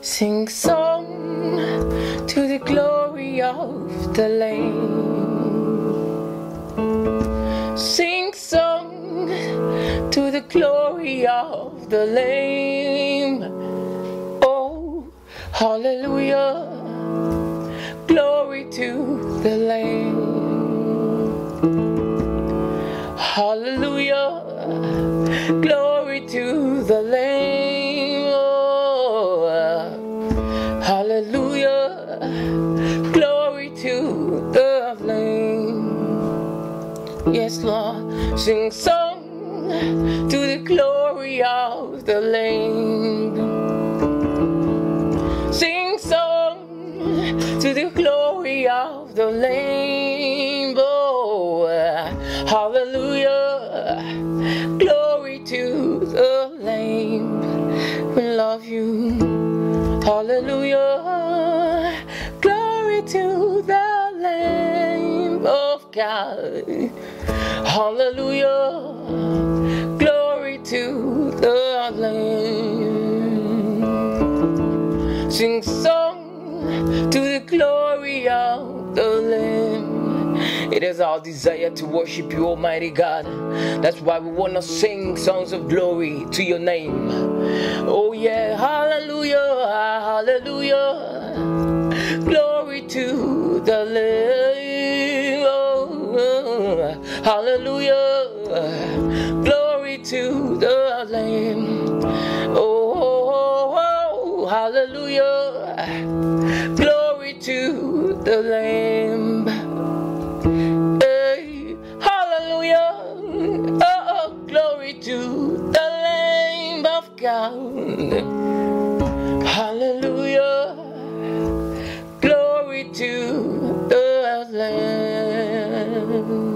Sing song to the glory of the Lamb. Sing song to the glory of the Lamb. Oh, hallelujah, glory to the Lamb. Hallelujah, glory to the Lamb. Oh, hallelujah, glory to the Lamb. Yes, Lord, sing song to the glory of the Lamb. Sing song to the glory of the Lamb. Oh, hallelujah, glory to the Lamb. We love you. Hallelujah, glory to the Lamb of God. Hallelujah, glory to the Lamb. Sing song to the glory of the Lamb. It is our desire to worship you, Almighty God. That's why we want to sing songs of glory to your name. Oh yeah, hallelujah, hallelujah, glory to the Lamb. Oh, hallelujah, glory to the Lamb. Oh, hallelujah, glory to the Lamb. Hey, hallelujah, oh, glory to the Lamb of God. Hallelujah, glory to the Lamb.